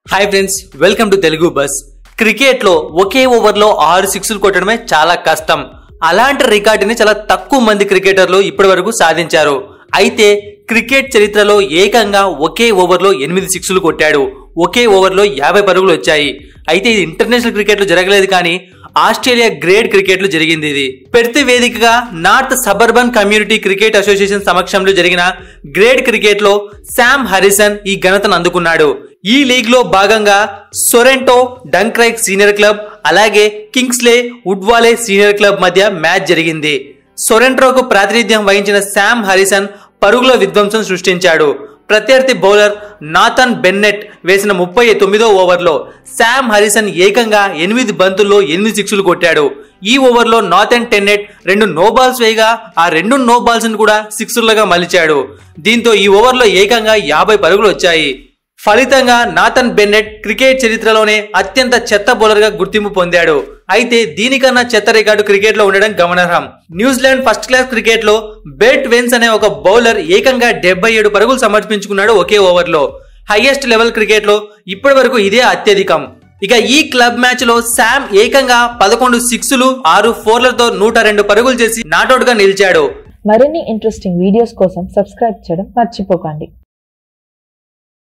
Hi friends, welcome to Telugu bus. Cricket లో ఒకే over లో 6 సిక్స్లు కొట్టడమే చాలా కష్టం. అలాంటి రికార్డుని చాలా తక్కువ మంది క్రికెటర్లు ఇప్పటి వరకు సాధించారు. అయితే క్రికెట్ చరిత్రలో ఏకంగా ఒకే ఓవర్ లో 8 సిక్స్లు కొట్టాడు. ఒకే ఓవర్ లో 50 పరుగులు వచ్చాయి. అయితే ఇది ఇంటర్నేషనల్ క్రికెట్ లో జరగలేదు, కానీ ఆస్ట్రేలియా గ్రేడ్ క్రికెట్ లో జరిగింది. ఇది పెర్త్ వేదికగా North Suburban Community Cricket Association సమక్షంలో జరిగిన గ్రేడ్ క్రికెట్ లో శామ్ హారిసన్ ఈ ఘనతను అందుకున్నాడు. ఈ లీగ్ లో భాగంగా సొరెంటో డంక్రైక్ సీనియర్ క్లబ్ అలాగే కింగ్స్లే వుడ్వాలే సీనియర్ క్లబ్ మధ్య మ్యాచ్ జరిగింది. సొరెంటోకు ప్రాతినిధ్యం వహించిన శామ్ హారిసన్ పరుగుల విధ్వంసం సృష్టించాడు. ప్రత్యర్థి బౌలర్ నాథన్ బెన్నెట్ వేసిన 39వ ఓవర్లో శామ్ హారిసన్ ఏకంగా 8 బంతుల్లో 8 సిక్స్లు కొట్టాడు. ఈ ఓవర్లో నాథన్ బెన్నెట్ 2 నో బాల్స్ వేయగా ఆ 2 నో బాల్స్ ను కూడా సిక్సర్లుగా మలిచాడు. దీంతో ఈ ఓవర్లో ఏకంగా 50 పరుగులు వచ్చాయి. ఫలితంగా నాథన్ బెన్నెట్ క్రికెట్ చరిత్రలోనే అత్యంత చెత్త బౌలర్ గా గుర్తింపు పొందాడు. అయితే దీనికన్నా చెత్త రికార్డు క్రికెట్ లో ఉండడం గమనార్హం. న్యూజిలాండ్ ఫస్ట్ క్లాస్ క్రికెట్ లో బెర్ట్ వెన్స్ అనే ఒక బౌలర్ ఏకంగా 77 పరుగులు సమర్పించుకున్నాడు ఒకే ఓవర్ లో. హైయెస్ట్ లెవెల్ క్రికెట్ లో ఇప్పటి వరకు ఇదే అత్యధికం. ఇక ఈ క్లబ్ మ్యాచ్ లో శామ్ ఏకంగా 11 సిక్స్లు 6 ఫోర్లతో 102 పరుగులు చేసి నాట్అవుట్ గా నిలిచాడు. మరిన్ని ఇంట్రెస్టింగ్ వీడియోస్ కోసం సబ్స్క్రైబ్ చేయడం మర్చిపోకండి.